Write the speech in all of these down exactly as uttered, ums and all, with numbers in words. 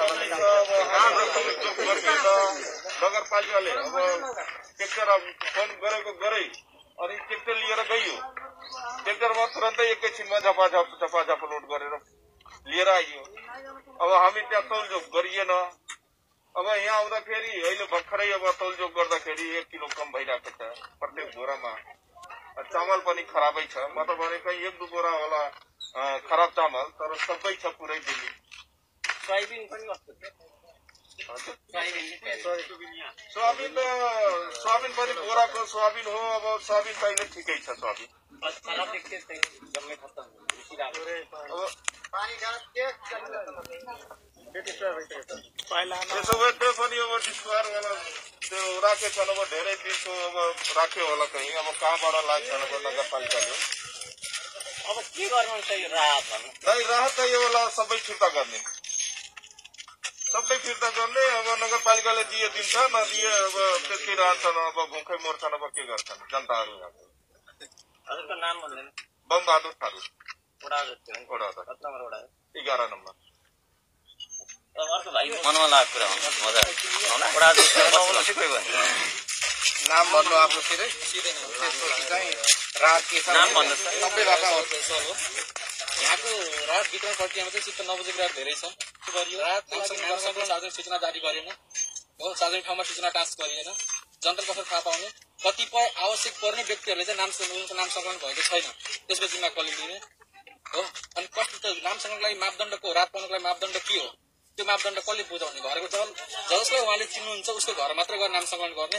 नगरपालिकाले अब tractor phone गरेको गरे अनि ट्रेक्टर लिएर गयो ट्रेक्टरमा तुरन्तै एकैछिनमा झपाझप झपाझप लोड गरेर लिएर आइयो अब हामी त्यहाँ तौलजोक गरिएन अब यहाँ आउँदाखेरि अहिले भर्खरै अब तौलजोक गर्दाखेरि एक किलो कम भइरहेको छ प्रत्येक बोरामा चामल पनि खराबै छ म त भनेको एक दुई बोरा होला खराब चामल तर सबै छ पुरै दिने सोयाबिन पनि कस्तो सोयाबिन सोयाबिन पनि बोराको सोयाबिन हो अब सोयाबिन त अहिले ठिकै छ सोयाबिन त्यसो भए त्यो पनि अब डिस्कभरवाला त्यो राखेको छ अब धेरै दिनको अब राख्यो होला कहीँ अब कहाँबाट लाग्छ अब नगरपालिकाले अब के गर्नुहुन्छ यो राहत नै राहत त यो होला सबै फिर्ता गर्ने सबै फिर्ता गर्ने अब नगरपालिकाले दिए दिन्छ नदिए अब त्यसकै रहन्छन् अब भुखै मर्छन् अब के गर्छन् जनताहरू हजुरको नाम भन्दैन बमबहादुर थारू एघार नम्बर अर्को भाइ मनमा लागेको कुरा मजा नाम भन्नु आफ्नो सिधै सिधै त्यसपछि चाहिँ रात के छ नाम भन्नु सबै भाषा हो यहाँको रात वितरण प्रक्रियामा चाहिँ चित्त नबुझेको रात धेरै छ गरियो रात सार्वजनिक सूचना जारी गरेन हो सार्वजनिक ठाउँमा सूचना टाँस गरिएन जनताले कसरी थाहा पाउने कतिपय आवश्यक पर्ने व्यक्तिहरूले चाहिँ नाम नाम सङ्कलन भएको छैन त्यसको जिम्मा कसले लिने हो अनि कस्तो नाम सङ्कलनको लागि मापदण्डको रात पाउनको लागि मापदण्ड के हो त्यो मापदण्ड कसले बुझाउने घरको जल जसलाई उहाँले चिन्नुहुन्छ उसको घर मात्रै गएर नाम सङ्कलन गर्ने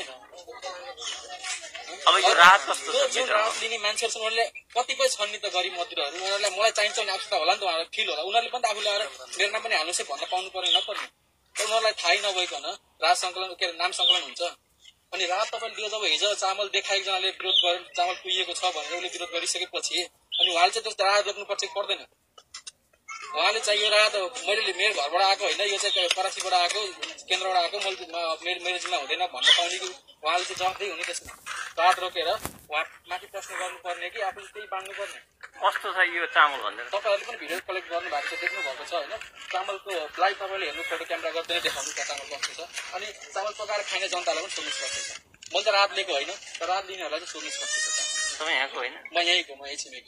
अब यो राहत कस्तो छ जुन राहत लिने मान्छेहरू छन् उनीहरूले कतिपय छन् नि त गरिब मजदुरहरू उनीहरूलाई मलाई चाहिन्छ भने आवश्यकता होला नि त उहाँलाई फिल होला उनीहरूले पनि त आफूले आएर मेरो नाम पनि हाल्नुहोस् है भन्न पाउनु पर्ने नपर्ने उनीहरूलाई थाहै नभइकन राहत सङ्कलन के अरे नाम सङ्कलन हुन्छ अनि राहत तपाईँले दियो जब हिजो चामल देखाएको एकजनाले विरोध गर्यो चामल कुहिएको छ भनेर उसले विरोध गरिसकेपछि अनि उहाँले चाहिँ त्यस्तो राहत रोक्नुपर्छ पर्दैन उहाँले चाहिँ यो राहत मैले मेरो घरबाट आएको होइन यो चाहिँ कराचीबाट आएको केन्द्रबाट आएको मैले मेरो जिम्मा हुँदैन भन्न पाउने कि उहाँले चाहिँ जवाफदेही हुने त्यसमा राहत रोकेर उहाँ माथि प्रश्न गर्नुपर्ने कि आफूले त्यही बाँड्नुपर्ने कस्तो छ यो चामल भनेर तपाईँहरूले पनि भिडियो कलेक्ट गर्नु भएको छ देख्नु भएको छ होइन चामलको लाइभ तपाईँले हेर्नु फोटो क्यामेरा गर्दै देखाउनु त्यहाँ चामल कस्तो छ अनि चामल पकाएर खाने जनतालाई पनि सोध्नु सक्छ मैले त राहत लिएको होइन तर राहत लिनेहरूलाई चाहिँ सोध्नु सक्छ तपाईँ यहाँको होइन म यहीँको म यही छिमेकी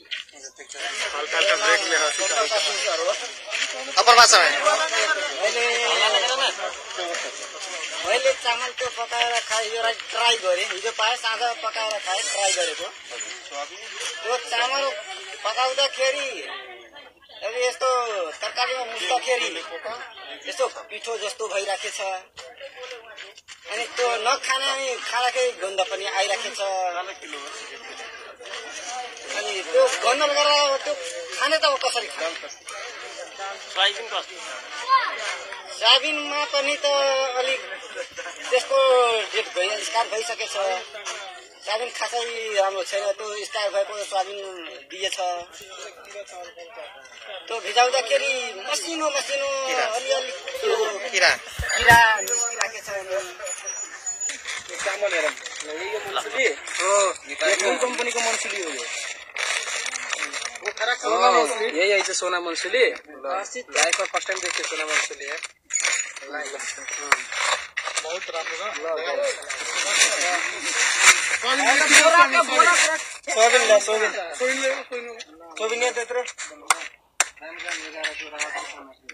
मैले चामल त्यो पकाएर खाएँ यो ट्राई गरेँ हिजो पाएँ साँझ पकाएर खाएँ ट्राई गरेको त्यो चामल पकाउँदाखेरि अब यस्तो तरकारीमा मुस्दाखेरि यस्तो पिठो जस्तो भइराखेछ अनि त्यो नखाने अनि खाँदाखेरि गन्ध पनि आइराखेछ अनि त्यो गन्ध गरेर त्यो खाने त अब कसरी खाने सोयाबिन कस्तो सोयाबिनमा पनि त अलिक त्यसको डेट भइ स्टार्ट भइसकेछ सोयाबिन खासै राम्रो छैन त्यो स्टार्ट भएको सोयाबिन दिएछ त्यो भिजाउँदाखेरि मसिनो मसिनो अलिअलि किरा किरा निस्किराखेको छ चामल हेरौँ कुन कम्पनीको मन्सुली हो यो यही आइछ सोना मन्सुली लाइफमा फर्स्ट टाइम देखेँ सोना मन्सुली बहुत राम्रो सोयाबिन ल्या सोयाबिन सोयाबिन त्यत्रो